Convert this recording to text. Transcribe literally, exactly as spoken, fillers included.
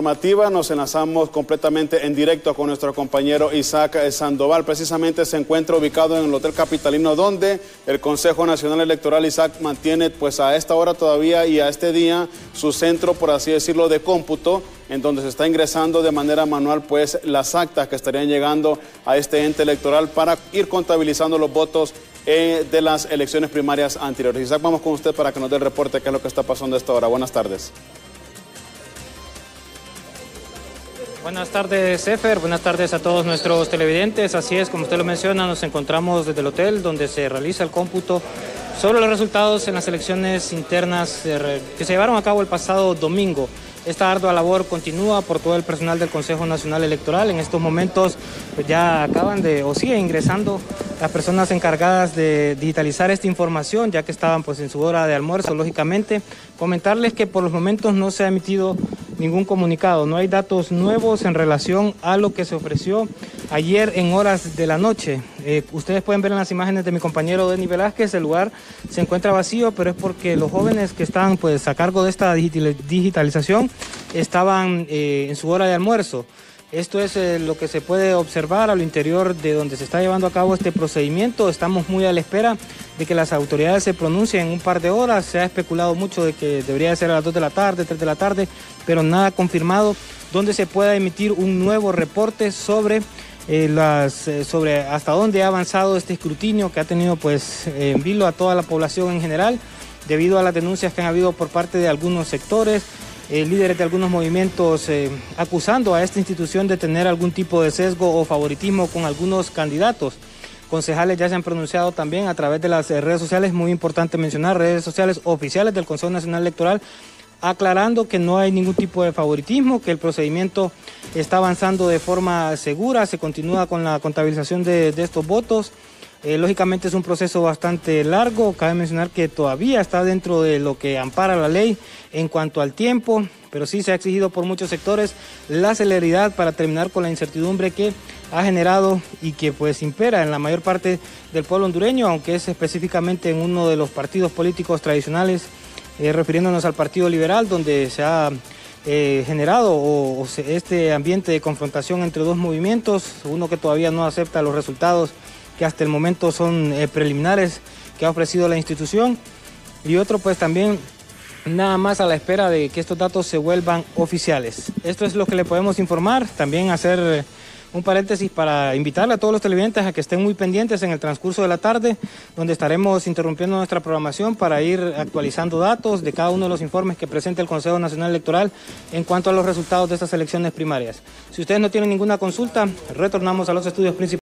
Informativa, nos enlazamos completamente en directo con nuestro compañero Isaac Sandoval. Precisamente se encuentra ubicado en el Hotel Capitalino, donde el Consejo Nacional Electoral, Isaac, mantiene pues a esta hora todavía y a este día su centro, por así decirlo, de cómputo, en donde se está ingresando de manera manual pues las actas que estarían llegando a este ente electoral para ir contabilizando los votos eh, de las elecciones primarias anteriores. Isaac, vamos con usted para que nos dé el reporte de qué es lo que está pasando a esta hora. Buenas tardes. Buenas tardes, Efer. Buenas tardes a todos nuestros televidentes. Así es, como usted lo menciona, nos encontramos desde el hotel donde se realiza el cómputo sobre los resultados en las elecciones internas que se llevaron a cabo el pasado domingo. Esta ardua labor continúa por todo el personal del Consejo Nacional Electoral. En estos momentos pues, ya acaban de, o siguen ingresando las personas encargadas de digitalizar esta información, ya que estaban pues en su hora de almuerzo, lógicamente. Comentarles que por los momentos no se ha emitido ningún comunicado, no hay datos nuevos en relación a lo que se ofreció ayer en horas de la noche. Eh, ustedes pueden ver en las imágenes de mi compañero Denis Velázquez, el lugar se encuentra vacío, pero es porque los jóvenes que están pues a cargo de esta digitalización estaban eh, en su hora de almuerzo. Esto es eh, lo que se puede observar al interior de donde se está llevando a cabo este procedimiento. Estamos muy a la espera de que las autoridades se pronuncien en un par de horas. Se ha especulado mucho de que debería ser a las dos de la tarde, tres de la tarde, pero nada confirmado, donde se pueda emitir un nuevo reporte sobre, eh, las, eh, sobre hasta dónde ha avanzado este escrutinio que ha tenido pues, eh, en vilo a toda la población en general, debido a las denuncias que han habido por parte de algunos sectores, Eh, líderes de algunos movimientos eh, acusando a esta institución de tener algún tipo de sesgo o favoritismo con algunos candidatos. Concejales ya se han pronunciado también a través de las eh, redes sociales, muy importante mencionar, redes sociales oficiales del Consejo Nacional Electoral, aclarando que no hay ningún tipo de favoritismo, que el procedimiento está avanzando de forma segura, se continúa con la contabilización de, de estos votos. Eh, lógicamente es un proceso bastante largo, cabe mencionar que todavía está dentro de lo que ampara la ley en cuanto al tiempo, pero sí se ha exigido por muchos sectores la celeridad para terminar con la incertidumbre que ha generado y que pues impera en la mayor parte del pueblo hondureño, aunque es específicamente en uno de los partidos políticos tradicionales, eh, refiriéndonos al Partido Liberal, donde se ha eh, generado o, o se, este ambiente de confrontación entre dos movimientos, uno que todavía no acepta los resultados que hasta el momento son eh, preliminares que ha ofrecido la institución, y otro pues también nada más a la espera de que estos datos se vuelvan oficiales. Esto es lo que le podemos informar, también hacer eh, un paréntesis para invitarle a todos los televidentes a que estén muy pendientes en el transcurso de la tarde, donde estaremos interrumpiendo nuestra programación para ir actualizando datos de cada uno de los informes que presenta el Consejo Nacional Electoral en cuanto a los resultados de estas elecciones primarias. Si ustedes no tienen ninguna consulta, retornamos a los estudios principales.